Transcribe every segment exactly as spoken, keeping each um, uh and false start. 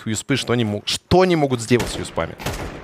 Юспы, что они, мог... что они могут сделать с юспами?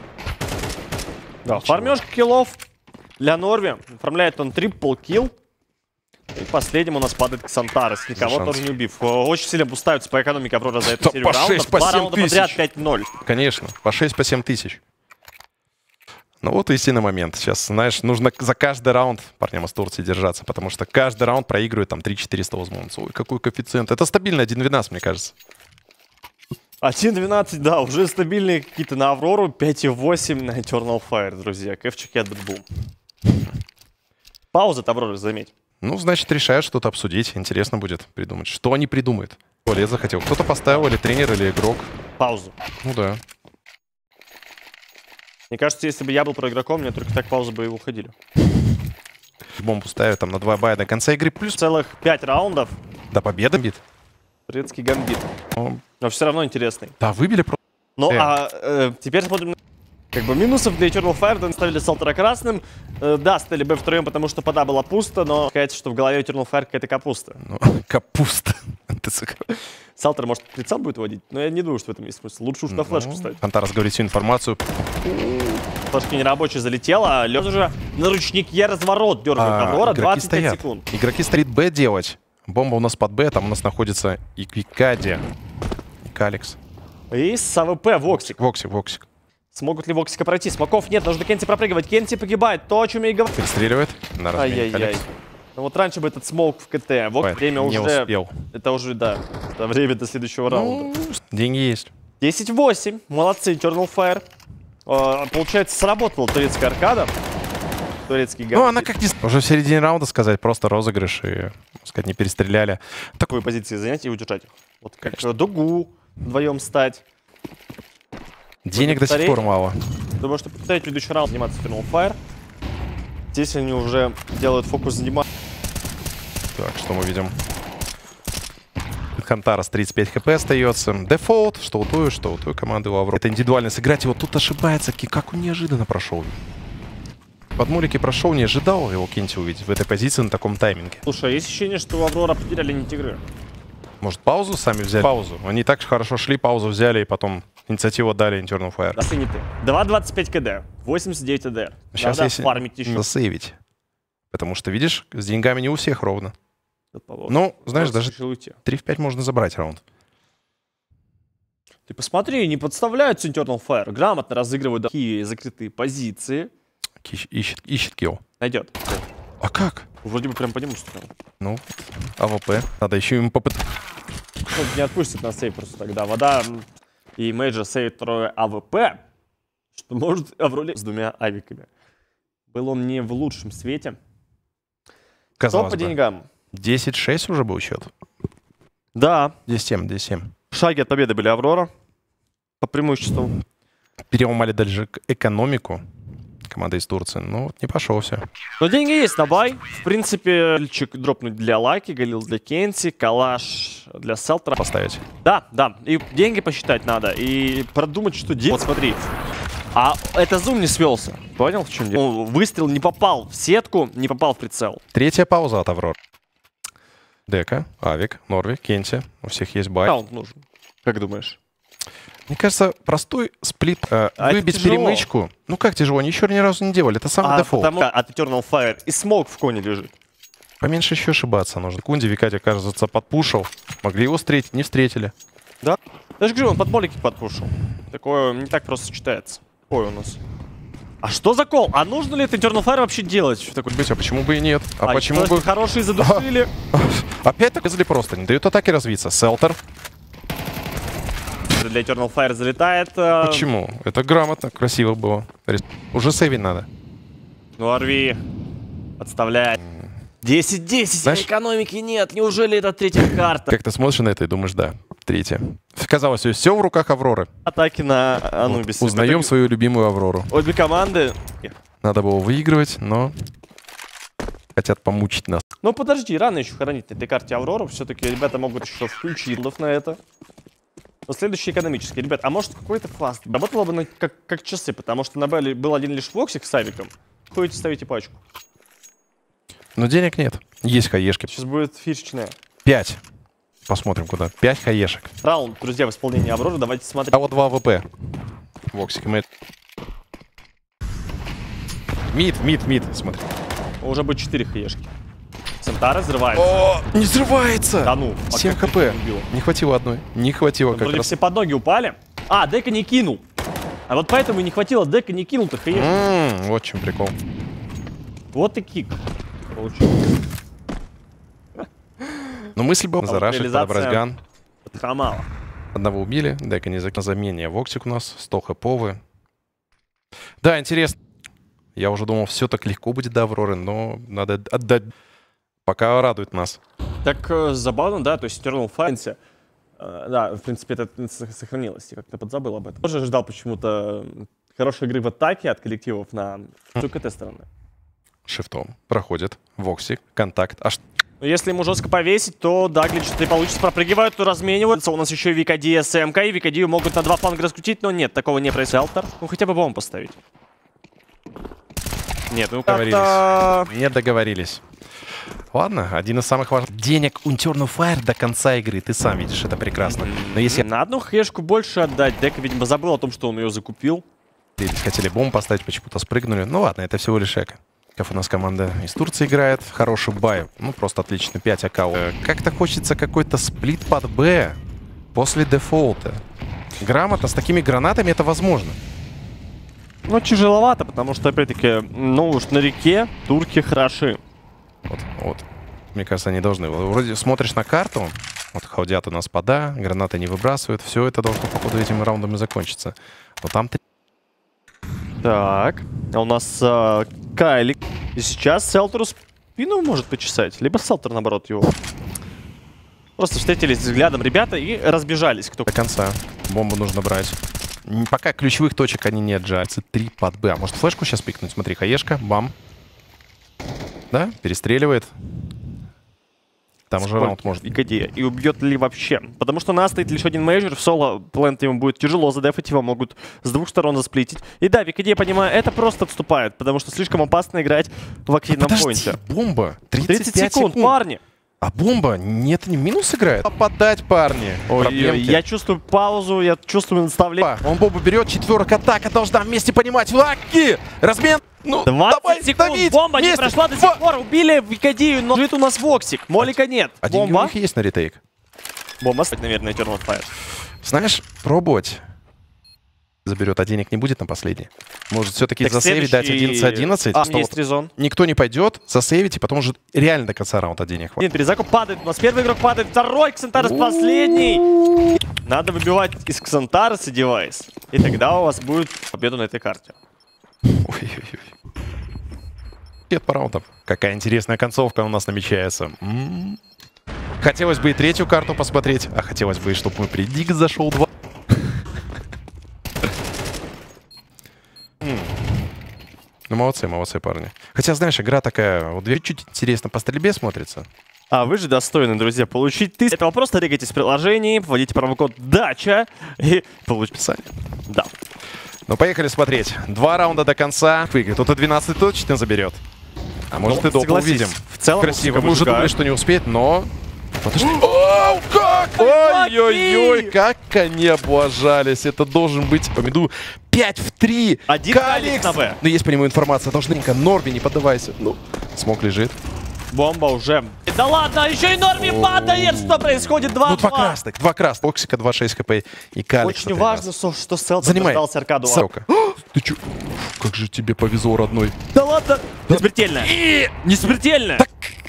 Да, фармежка киллов для Норви. Оформляет он трипл килл. И последним у нас падает Ксантарес, никого тоже не убив. Очень сильно бустаются по экономике Аврора за эту серию раундов. Два раунда подряд пять ноль. Конечно, по шесть, по семь тысяч. Ну вот истинный момент. Сейчас, знаешь, нужно за каждый раунд парням из Турции держаться, потому что каждый раунд проигрывает там три четыреста возможно. Ой, какой коэффициент. Это стабильно один двенадцать, мне кажется. один двенадцать, да, уже стабильные какие-то на Аврору. пять восемь на Eternal Fire, друзья. Кэфчики от Бэтбум. Пауза от Авроры, заметь. Ну, значит, решают что-то обсудить. Интересно будет придумать. Что они придумают? Туалет захотел. Кто-то поставил, или тренер, или игрок. Паузу. Ну да. Мне кажется, если бы я был про игроком, мне только так паузы бы и уходили. Бомбу ставят там на два бая до конца игры. Плюс целых пять раундов. До победы бит. Турецкий гамбит. Ну, но все равно интересный. Да, выбили просто. Ну, э. а э, теперь смотрим. Как бы минусов для Eternal Fire, да, ставили Селтера красным. Э, да, стали Б втроем, потому что пода была пусто, но сказать, что в голове Eternal Fire какая-то капуста. Ну, капуста. Селтер, может, прицел будет водить, но я не думаю, что в этом есть смысл. Лучше уж на флешку ставить. Антарес говорит всю информацию. Флешка нерабочая залетела, а Лёд уже на ручнике разворот дергает Аврора, двадцать пять секунд. Игроки стоит Б делать. Бомба у нас под Б, там у нас находится и Квикади, и Каликс. И с АВП Воксик. Воксик, Воксик. Смогут ли Воксика пройти? Смоков нет, нужно Кенти пропрыгивать. Кенти погибает, то, о чем я и говорил. Перестреливает. Ай-яй-яй. Ну вот раньше бы этот смок в КТ. Вот Ой, время не уже... успел. Это уже, да, это время до следующего ну, раунда. Деньги есть. десять восемь. Молодцы, Eternal Fire. Э, получается, сработала турецкая аркада. Турецкий гамбит. Ну, она как не... Уже в середине раунда сказать, просто розыгрыш и, сказать, не перестреляли. Такой позиции занять и удержать их. Вот как Конечно. Дугу вдвоем стать. Денег до сих пор мало. Думаю, что повторять предыдущий раунд заниматься Eternal Fire. Здесь они уже делают фокус занимать. Так, что мы видим? Хантарес тридцать пять хп остается. Дефолт, что у той, что у той команды у Аврора. Это индивидуально сыграть, его тут ошибается. Как он неожиданно прошел. Под мулики прошел, не ожидал его Кенти увидеть в этой позиции на таком тайминге. Слушай, есть ощущение, что у Аврора потеряли нить игры. Может, паузу сами взяли? Паузу. Они так хорошо шли, паузу взяли и потом инициативу отдали Eternal Fire. Да, два двадцать пять КД, восемьдесят девять АДР. Сейчас надо если фармить еще. Засейвить. Потому что, видишь, с деньгами не у всех ровно. Ну, знаешь, даже три в пять можно забрать раунд. Ты посмотри, не подставляются Eternal Fire. Грамотно разыгрывают такие закрытые позиции. Ищет, ищет килл. Найдет. А как? Вроде бы прям по нему стрелял. Ну, АВП. Надо еще ему попытать. Ну, не отпустит на сейв просто тогда. Вода и Мейджор сейвит второе АВП. Что может Авроле с двумя авиками. Был он не в лучшем свете. Казалось Что по бы. деньгам? десять шесть уже был счет. Да. десять семь, десять семь. Шаги от победы были Аврора. По преимуществу. Переломали даже экономику. Команда из Турции. Ну, вот не пошел все. Но деньги есть на бай. В принципе, личик дропнуть для Лаки, Галил для Кенти, Калаш для Селтера. Поставить. Да, да. И деньги посчитать надо. И продумать, что делать. Вот смотри. А это зум не свелся. Понял, в чем дело? Ну, выстрел не попал в сетку, не попал в прицел. Третья пауза от Аврора. Дека, Авик, Норви, Кенти. У всех есть бай. Раунд нужен. Как думаешь? Мне кажется, простой сплит, э, а выбить перемычку. Ну как тяжело, они еще ни разу не делали. Это самый а дефолт. Потому от Eternal Fire и смог в коне лежит. Поменьше еще ошибаться нужно. Кунди Викати, кажется, подпушил. Могли его встретить, не встретили. Да? Даже говорю, он под молики подпушил. Такое не так просто читается. Ой, у нас. А что за кол? А нужно ли это Eternal Fire вообще делать? Такой, быть, а почему бы и нет? А, а почему бы... Хорошие задушили. Опять так резали просто. Не дают атаке развиться. Селтер. Для Eternal Fire залетает. Почему? Это грамотно, красиво было. Уже сейвить надо. Ну, Арви подставляет. десять десять, а экономики нет. Неужели это третья карта? Как ты смотришь на это и думаешь, да, третья. Казалось, все в руках Авроры. Атаки на Анубисе. Вот, узнаем свою любимую Аврору. Обе команды. Надо было выигрывать, но хотят помучить нас. Ну подожди, рано еще хоронить на этой карте Аврору. Все-таки ребята могут еще включить на это. Но следующий экономический. Ребят, а может какой-то фаст? Работало бы на, как, как часы, потому что на Белле был один лишь Воксик с авиком. Ходите, ставите пачку. Но денег нет. Есть хаешки. Сейчас будет фишечная. Пять. Посмотрим, куда. пять хаешек. Раунд, друзья, в исполнении Авроры. Давайте смотреть. А вот два АВП. Воксик, мы... Мид, мид, мид, смотри. Уже будет четыре хаешки. Центара взрывается. О, не взрывается! Да ну. семь хп. Не хватило одной. Не хватило как Вроде раз. все под ноги упали. А, дека не кинул. А вот поэтому и не хватило, дека не кинул-то хаешки. М-м, вот в чем прикол. Вот и кик. Получилось. Но мысль была А вот зарашить, реализация- подобрать ган. Это мало. Одного убили, дека не закинул. На замене Воксик у нас, сто хэповы. Да, интересно. Я уже думал, все так легко будет до Авроры, но надо отдать. Пока радует нас. Так э, забавно, да, то есть Eternal Fire, э, да, в принципе, это сохранилось, я как-то подзабыл об этом. Тоже ждал почему-то хорошей игры в атаке от коллективов на КТ стороны. Шифтом проходит Воксик, контакт. Аж Но если ему жестко повесить, то Даглич что-то получится, пропрыгивают, то размениваются. У нас еще и Викадия с МК, и Викадию могут на два фланга раскрутить, но нет, такого не происходит. Ну хотя бы бомбу поставить. Нет, ну как-то... не договорились. Ладно, один из самых важных. Денег у Eternal Fire до конца игры, ты сам видишь, это прекрасно. Но если На одну хэшку больше отдать, Дека, видимо, забыл о том, что он ее закупил. хотели бомбу поставить, почему-то спрыгнули. Ну ладно, это всего лишь эко. Как у нас команда из Турции играет. Хороший бай. Ну, просто отлично. пять АК. Как-то хочется какой-то сплит под Б после дефолта. Грамотно, с такими гранатами это возможно. Ну, тяжеловато, потому что, опять-таки, ну уж на реке турки хороши. Вот, вот. Мне кажется, они должны. Вроде смотришь на карту, вот ходят у нас пода, гранаты не выбрасывают. Все это должно, походу, этими раундами закончиться. Но там три. Так, а у нас э, Кайлик. И сейчас Селтеру спину может почесать. Либо Селтер, наоборот, его. Просто встретились взглядом ребята и разбежались. Кто... До конца. Бомбу нужно брать. Пока ключевых точек они не отжались. три под Б. А может флешку сейчас пикнуть? Смотри, хаешка, бам. Да, перестреливает. Там уже раунд может. Викадия. И убьет ли вообще? Потому что у нас стоит лишь один мейджор. В соло плент ему будет тяжело задефать, его могут с двух сторон засплитить. И да, Викадия, понимаю, это просто отступает, потому что слишком опасно играть в активном Подожди, поинте. бомба. тридцать, тридцать пять секунд, секунд, парни. А бомба, нет, не минус играет. Попадать, парни. Ой, я чувствую паузу, я чувствую наставление. Он бомбу берет, четверка, атака должна вместе понимать. Лаки! Размен! Ну, двадцать давай, секунд, давить! бомба не Вместе! прошла до сих пор, убили Викадию, но жит у нас Воксик, Молика нет. А деньги у Бомба, них есть на ретейк. бомба, наверное, Eternal Fire. Знаешь, пробовать. Заберет, а денег не будет на последний. Может, все-таки засейвить, дать одиннадцать одиннадцать. А, что есть вот резон. никто не пойдет, засейвить, и потом уже реально до конца раунда денег хватит. Нет, перезакуп падает, у нас первый игрок падает, второй, Ксантарес последний. Надо выбивать из Ксантареса девайс, и тогда у вас будет победа на этой карте. Ой-ой-ой. Нет по раундам. Какая интересная концовка у нас намечается. М-м-м. Хотелось бы и третью карту посмотреть, а хотелось бы и чтобы мой предикт зашел два. Ну, молодцы, молодцы, парни. Хотя, знаешь, игра такая, вот чуть интересно по стрельбе смотрится. А вы же достойны, друзья, получить тысячу. Это просто регайтесь в приложении, вводите промокод ДАЧА и получите Писание. Да. Ну, поехали смотреть. Два раунда до конца. Кто-то двенадцать точно заберет. А может, Ну, и доп. согласись, увидим. в целом, Красиво. Мы уже мужика. думали, что не успеет, но... Подожди. Оу, как? Ой-ой-ой, как они облажались. Это должен быть по меду пять в три. Один Каликс. на Б. Ну, есть по нему информация. Должненько. Норби, не поддавайся. Ну, смог лежит. Бомба уже. Да ладно, еще и Норми падает! Что происходит? два Ну, два два. красных, два красных. Боксика два шесть хп и Каликс. Очень важно, что Селтер Занимай. дождался аркаду. Сока. Ты чё? Как же тебе повезло, родной. Да ладно! Не смертельно! Не смертельно!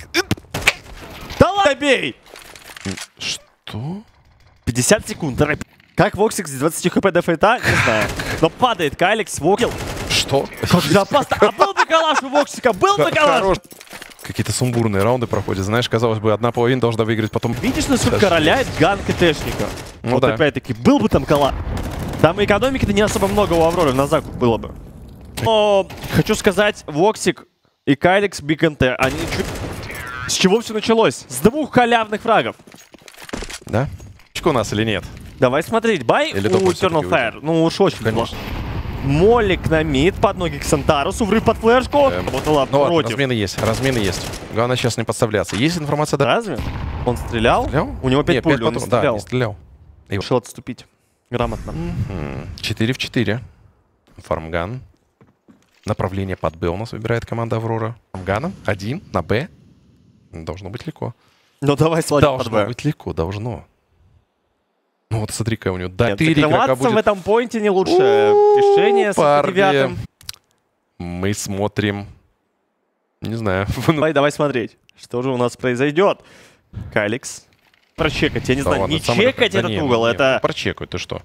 Да ладно, бей! Что? пятьдесят секунд. Как Воксик с двадцатью хп до фейта? Не знаю. Но падает Кайликс, Вокил. Что? Как же опасно. А был бы калаш у Воксика, был бы калаш! Хорош. Какие-то сумбурные раунды проходят. Знаешь, казалось бы, одна половина должна выиграть, потом... Видишь, насколько роляет ганк КТшника? Ну Вот да. опять-таки, был бы там калаш. Там экономики-то не особо много у Авроры на закуп было бы. Но хочу сказать, Воксик и Кайликс Биг эн тэ, они чуть... С чего все началось? С двух халявных фрагов. Да? Чка у нас или нет? Давай смотреть. Бай Или у топ Eternal всё-таки Fire. Ну уж очень Конечно. Молик на мид, под ноги к Сантарусу, врыв под флешку. Эм, Работала Ну ладно, против. размены есть, размены есть. Главное сейчас не подставляться. Есть информация? Да? Разве? Он стрелял? Стрелял? У него пять Нет, пуль, пять он не патрон- Да, стрелял. не стрелял. И- Решил отступить. Грамотно. четыре в четыре. Фармган. Направление под Б у нас выбирает команда Аврора. Фармганом. Один на Б. Должно быть легко. Ну давай свалим под Должно Б. быть легко, должно. Ну вот смотри-ка, у него да, Нет, четыре игрока закрываться в будет. этом поинте не лучшее решение с Парни, девятым. мы смотрим. Не знаю. Давай, давай смотреть, что же у нас произойдет. Каликс. Прочекать, я не Да знаю, ладно, не сам чекать да этот не, угол, не, это... Прочекай, ты что?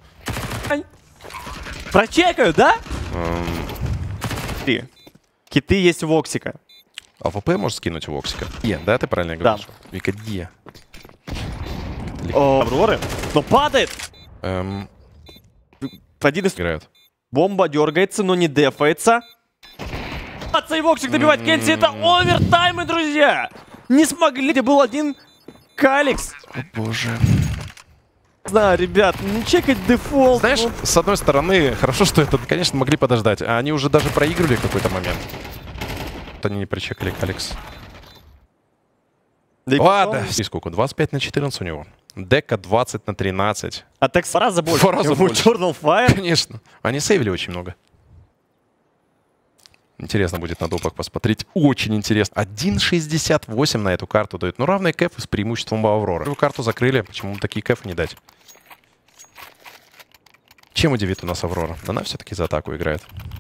Прочекаю, да? Эм, Три. Киты есть у Воксика. АВП можешь скинуть у Воксика? Е, да, ты правильно Да. говоришь? Вика, где? О, Авроры. Но падает! Эм, Один из... играют. Бомба дергается, но не дефается. И Воксик добивает Кенси, это овертаймы, друзья! Не смогли, где был один Каликс. О боже. Да, ребят, не чекать дефолт. Знаешь, ну, с одной стороны, хорошо, что это, конечно, могли подождать. А они уже даже проигрывали в какой-то момент. Вот они не прочекали Каликс. да и Ладно. потом- И сколько? двадцать пять на четырнадцать у него. Дека двадцать на тринадцать. А так в раза больше. В раза чем у больше. Journal Fire. Конечно. Они сейвили очень много. Интересно будет на допах посмотреть. Очень интересно. один шестьдесят восемь на эту карту дают. Ну, равные кэфы с преимуществом у Авроры. Эту карту закрыли. Почему такие кэфы не дать? Чем удивит у нас Аврора? Она все-таки за атаку играет.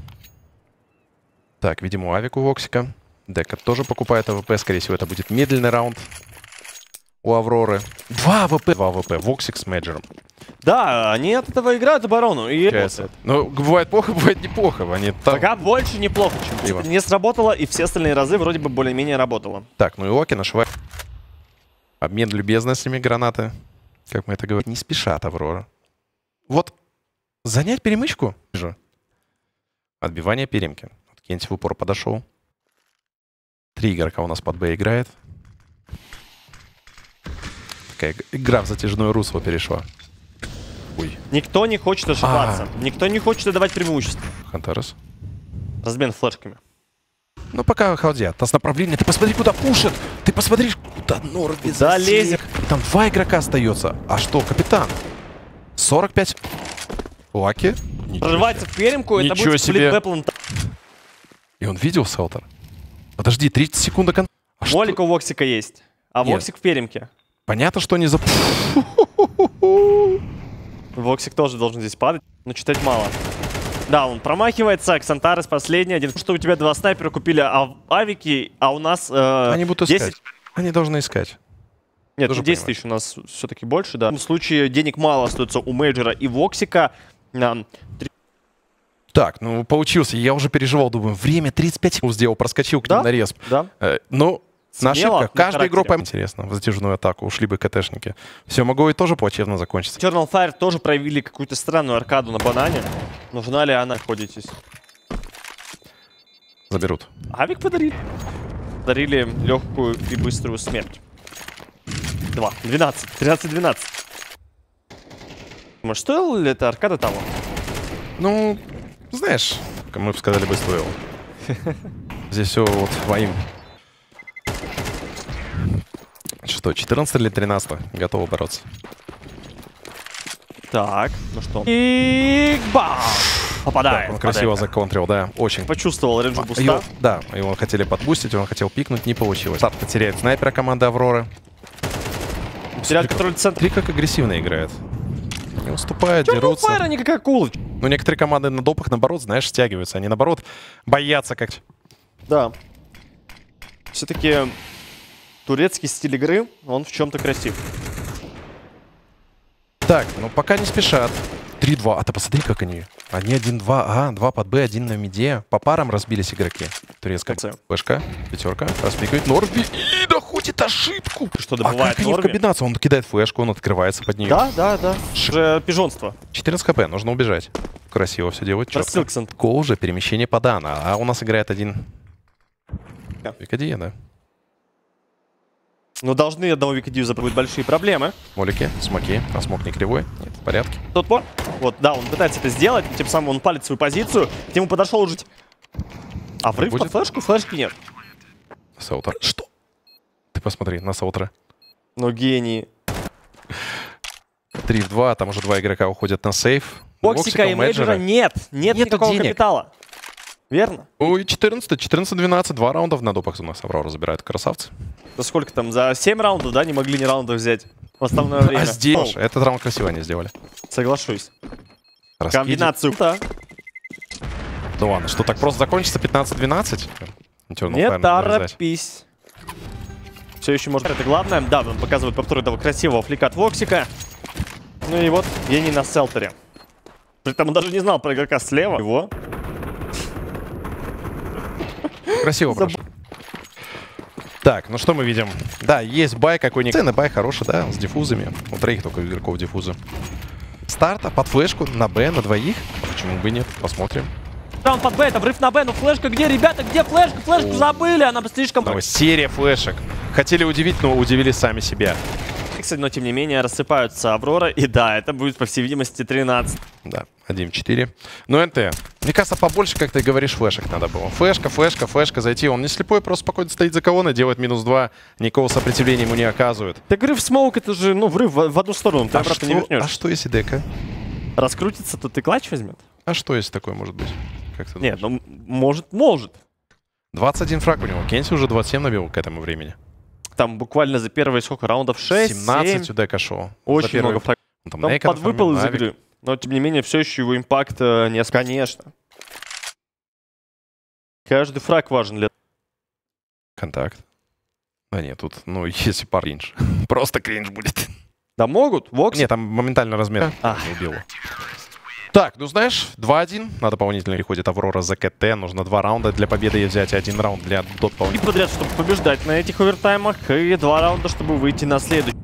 Так, видимо, Авик у Воксика. Дека тоже покупает АВП. Скорее всего, это будет медленный раунд у Авроры. Два АВП. Два АВП. Воксик с Мэджером. Да, они от этого играют оборону. И Получается. Ну, бывает плохо, бывает неплохо. Они там... пока больше неплохо, чем Спасибо. это не сработало, и все остальные разы вроде бы более-менее работало. Так, ну и Оки нашивает. Обмен любезностями гранаты. Как мы это говорим. Не спешат Аврора. Вот занять перемычку же. Отбивание перемки. Вот Кенти в упор подошел. Три игрока у нас под Б играет. Такая игра в затяжное русло перешла. Ой, Никто не хочет ошибаться. А. Никто не хочет отдавать преимущество. Хантарес. Размен флешками. Ну, пока халдят. Нас направление. Ты посмотри, куда пушат. Ты посмотри, куда Норби Да, лезет. Там два игрока остается. А что, капитан? сорок пять. Лаки. Ничего Прорывается в перемку, это Ничего будет себе. сплит Бэплан. И он видел Селтер? Подожди, тридцать секунд до конца. А что? Молик у Воксика есть. А Нет. Воксик в перемке. Понятно, что не за... Воксик тоже должен здесь падать, но читать мало. Да, он промахивается. Ксантарес последний. Один. Что у тебя два снайпера купили ав- авики, а у нас... э, Они будут десять. искать. Они должны искать. Нет, Тоже десять понимаю. тысяч у нас все-таки больше, да. В любом случае, денег мало остается у Мейджора и Воксика. Нам Так, ну получился. Я уже переживал, думаю, время тридцать пять секунд сделал, проскочил к ним Да? на респ. Да. Э, ну, на Смело, ошибках. на Каждая игру характере. пойм... Интересно, в затяжную атаку ушли бы КТшники. Все, могло и тоже плачевно закончиться. Journal Fire тоже проявили какую-то странную аркаду на банане. Нужна ли она, находитесь? Заберут. Авик подарили. Подарили легкую и быструю смерть. Два. двенадцать. тринадцать-двенадцать. Может, стоила ли это аркада того? Ну, знаешь, как мы бы сказали бы, стоило. Здесь все вот твоим. Что, четырнадцать или тринадцать? Готовы бороться. Так, ну что? И бам! Попадает. Он красиво попадает. законтрил, да, очень. Почувствовал рейндж буста. Его, да, его хотели подбустить, он хотел пикнуть, не получилось. Старт потеряет снайпера команды Авроры. Теряет контроль центра. Три как агрессивно играет. Не уступают, Journal дерутся. Fire, они как акулы. Ну, некоторые команды на допах, наоборот, знаешь, стягиваются. Они, наоборот, боятся как... Да. Все-таки турецкий стиль игры, он в чем-то красив. Так, ну пока не спешат. три-два. А ты посмотри, как они. Они один-два. А, два под Б, один на миде. По парам разбились игроки. Турецкая Конце. Бэшка, пятерка. Распикает Норби и доходит ошибку. Что А добывает как они в Норби? комбинацию? Он кидает флешку, он открывается под нее. Да, да, да. Уже пижонство. четырнадцать хп, нужно убежать. Красиво все делать, четко. Рассылксон. Гол уже, перемещение по Дана. А у нас играет один... Да. Викадия, да. Но должны одного Викидию забыть большие проблемы. Молики, смоки. А смок не кривой? Нет, в порядке. Тот пор. Вот, да, он пытается это сделать, тем самым он палит свою позицию. К нему подошел уже. А врыв будет? под флешку, флешки нет. Саутер. Что? Ты посмотри на Саутера. Ну, гений. три в два, там уже два игрока уходят на сейф. Воксика и Мейджора нет. Нет Нету никакого денег. капитала. Верно? Ой, четырнадцать, четырнадцать двенадцать, два раунда на допах у нас Аврора забирает. Красавцы. Да сколько там? За семь раундов, да, не могли ни раундов взять в основное время. А здесь Ну, этот раунд красиво они сделали. соглашусь. Раскидик. Комбинацию. Да. Да ладно, что так просто закончится пятнадцать двенадцать? Не торопись. Все еще можно. Это главное. Да, нам показывают повтор этого красивого флика от Воксика. Ну и вот гений на селтере. При этом он даже не знал про игрока слева. Его. Красиво прошло. Так, ну что мы видим? Да, есть бай какой-нибудь. Ценный бай хороший, да, с диффузами. У троих только игроков диффузы. Старта под флешку на Б, на двоих. Почему бы и нет? Посмотрим. Раунд под Б, это врыв на Б. Ну флешка где, ребята? Где флешка? Флешку О. забыли, она слишком... Новая серия флешек. Хотели удивить, но удивили сами себя. Но тем не менее рассыпаются Аврора. И да, это будет, по всей видимости, тринадцать. Да, один четыре. Ну, НТ. Мне кажется, побольше, как ты говоришь, флешек надо было. Флешка, флешка, флешка, зайти. Он не слепой, просто спокойно стоит за колонной, делает минус два. Никакого сопротивления ему не оказывает. Так врыв смоук, это же, ну, врыв в, в одну сторону. Ты А обратно что, не вернешь. а что если дека? Раскрутится, то ты клатч возьмет? А что если такое может быть? Как ты Нет, думаешь? ну, может, может. двадцать один фраг у него. Кенси уже двадцать семь набил к этому времени. Там буквально за первые сколько раундов? шесть, семнадцать семь. у дека шел. Очень первый... много фрагов. Там, Там Нейкон подвыпал из оформил, игры. Но, тем не менее, все еще его импакт э, не... Конечно. Каждый фраг важен для... Контакт. Да нет, тут, ну, если пар кринж. Просто кринж будет. Да могут, Вокс. Нет, там моментально размер. А. Не убил. Так, ну знаешь, два один. На дополнительно переходит Аврора за КТ. Нужно два раунда для победы и взять один раунд для И дополнительного. подряд, чтобы побеждать на этих овертаймах. И два раунда, чтобы выйти на следующий.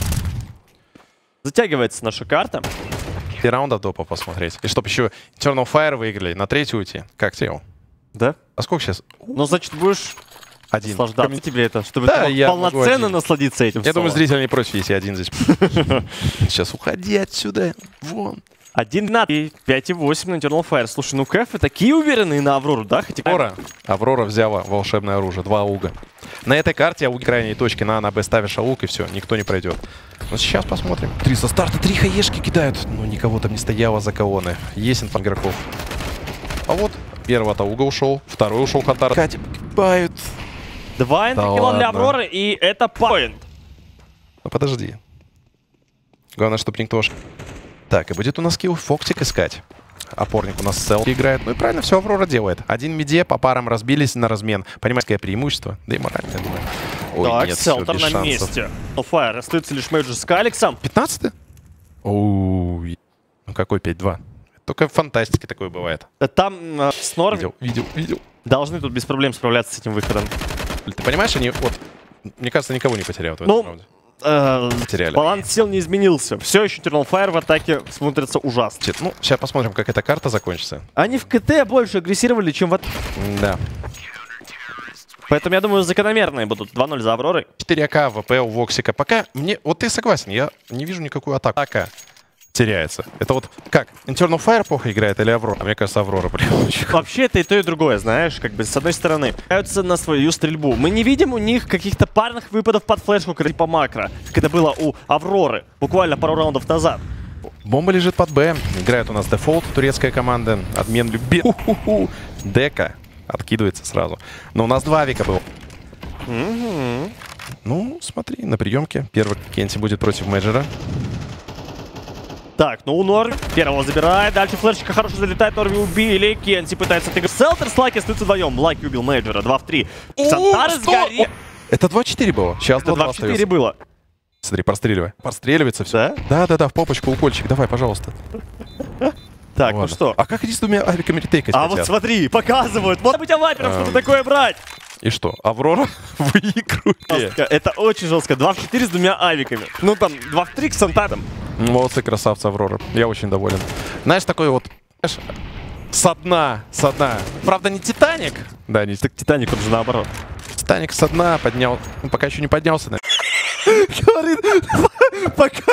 Затягивается наша карта. Три раунда допа посмотреть. И чтоб еще Eternal Fire выиграли, на третью уйти. Как тебе? Да? А сколько сейчас? Ну, значит, будешь Один. наслаждаться Коммен- тебе это, чтобы Да, ты мог я могу полноценно один. насладиться этим. Я думаю, соло. зрители не против, если один здесь. Сейчас уходи отсюда. Вон. один двенадцать, пять и восемь на Eternal Fire. Слушай, ну кэфы такие уверенные на Аврору, да? Хотя... Аврора. Аврора взяла волшебное оружие. Два ауга. На этой карте ауги крайней точки. На А, на Б ставишь ауг и все. Никто не пройдет. Но сейчас посмотрим. Три со старта. Три хаешки кидают. Но никого там не стояло за колонны. Есть инфа игроков. А вот первый от ауга ушел. Второй ушел Хатар. Катя погибают. Два Да энтрикила для ладно. Авроры, и это поинт. Ну подожди. Главное, чтобы никто... ш- Так, и будет у нас килл Фоксик искать. Опорник у нас Сел играет. Ну и правильно все Аврора делает. Один миде, по парам разбились на размен. Понимаете, какое преимущество? Да и морально, я думаю. Ой, Так, нет, всё, Селтер без на шансов. месте. Fire остается лишь Мейджор с Каликсом. пятнадцатый? Оу. Ну какой пять два? Только в фантастике такое бывает. Там э, с Норви Видел, видел, видел. должны тут без проблем справляться с этим выходом. Ты понимаешь, они вот... Мне кажется, никого не потерял в этом Ну, раунде. Э, Потеряли. баланс сил не изменился. Все еще Eternal Fire в атаке смотрится ужасно. Чет, Ну, сейчас посмотрим, как эта карта закончится. Они в КТ больше агрессировали, чем в атаке. Да. Поэтому, я думаю, закономерные будут. два ноль за Авророй. четыре ка ВП у Воксика. Пока мне... Вот ты согласен, я не вижу никакую атаку. Атака теряется. Это вот как? Eternal Fire плохо играет или Аврора? А мне кажется, Аврора прям очень хорошо. Вообще, это и то, и другое, знаешь. Как бы, с одной стороны, пытаются на свою стрельбу. Мы не видим у них каких-то парных выпадов под флешку, как по макро. Как это было у Авроры буквально пару раундов назад. Бомба лежит под Б. Играет у нас дефолт, турецкая команда. Обмен любит. Дека откидывается сразу. Но у нас два авика было. Угу. Ну, смотри, на приемке. Первый Кенси будет против Мейджора. Так, ну у Норви первого забирает. Дальше флешечка хорошо залетает. Норви убили. Кенси пытается отыграть. Селтер с Лаки остаются вдвоем. Лаки убил Мейджора. два в три. Сантары сгорел. Это два четыре было. Сейчас Это два в четыре было. Смотри, простреливай. Простреливается все. Да? Да-да-да, в попочку укольчик. Давай, пожалуйста. Так, ну Ладно. что? А как они с двумя авиками ретейкать А хотят? вот смотри, показывают. Может быть, авапером Эм. что-то такое брать. И что? Аврора выигрывает. Жестко. Это очень жестко. два в четыре с двумя авиками. Ну там, два в три к Сантатам. Молодцы, красавцы, Аврора. Я очень доволен. Знаешь, такой вот... Знаешь, со дна, со дна. Правда, не Титаник. Да, не Так Титаник, он же наоборот. Титаник со дна поднял. Ну, пока еще не поднялся, наверное. Говорит, пока